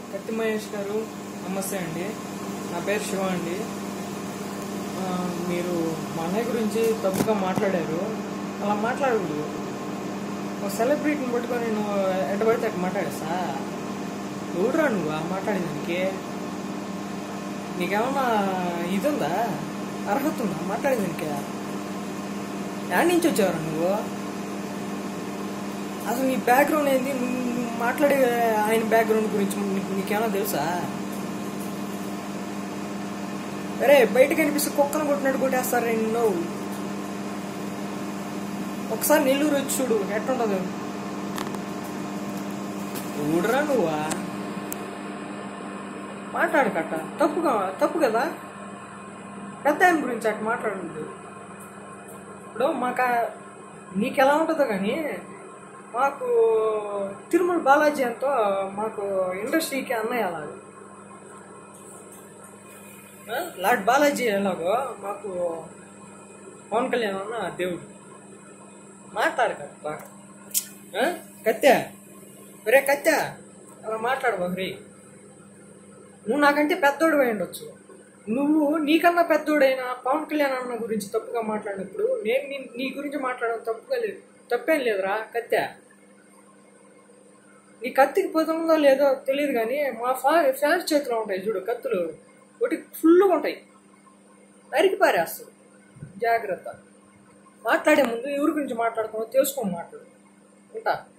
కత్తి మహేష్ గారు నమస్తే అండి. నా పేరు శివ అండి. మీరు మా అన్నయ్య గురించి తప్పుగా మాట్లాడారు. అలా మాట్లాడకూడదు. ఒక సెలబ్రిటీని పట్టుకొని నువ్వు ఎట్ట పడితే అట్లా మాట్లాడేస్తా. ఎవడురా నువ్వు ఆ మాట్లాడేదానికి? నీకేమన్నా ఇది ఉందా, అర్హత ఉందా మాట్లాడేదానికి? యాడ్ నుంచి వచ్చావురా నువ్వు? అసలు నీ బ్యాక్గ్రౌండ్ ఏంది? నువ్వు మాట్లాడే ఆయన బ్యాక్గ్రౌండ్ గురించి నీకేమన్నా తెలుసా? అరే బయటకు కనిపిస్తే కుక్కను కొట్టినట్టు కొట్టేస్తారా నిన్ను? ఒకసారి నెల్లూరు వచ్చి చూడు ఎట్టుండదు. ఊడరా నువ్వా? మాట్లాడకట్ట తప్పు కదా. పెద్ద ఆయన గురించి అట్లా మాట్లాడదు. ఇప్పుడు నీకెలా ఉంటుందో కానీ మాకు తిరుమల బాలాజీ అంతా మాకు ఇండస్ట్రీకి అన్నయ్య అలాగే. లార్డ్ బాలాజీ ఎలాగో మాకు పవన్ కళ్యాణ్ అన్న దేవుడు. మాట్లాడక కత్తా ఒరే కత్తా అలా మాట్లాడబోరి. నువ్వు నాకంటే పెద్దోడు అయి ఉండొచ్చు. నువ్వు నీకన్నా పెద్దోడైనా పవన్ కళ్యాణ్ అన్న గురించి తప్పుగా మాట్లాడినప్పుడు నేను నీ గురించి మాట్లాడడం తప్పేం లేదురా కత్తా. నీ కత్తికి పోతుందో లేదో తెలియదు కానీ మా ఫ్యాన్స్ చేతిలో ఉంటాయి చూడు కత్తులు, ఒకటి ఫుల్గా ఉంటాయి, నరికి పారేస్తారు. జాగ్రత్త. మాట్లాడే ముందు ఎవరి గురించి మాట్లాడుతున్నావు తెలుసుకొని మాట్లాడు. ఉంటా.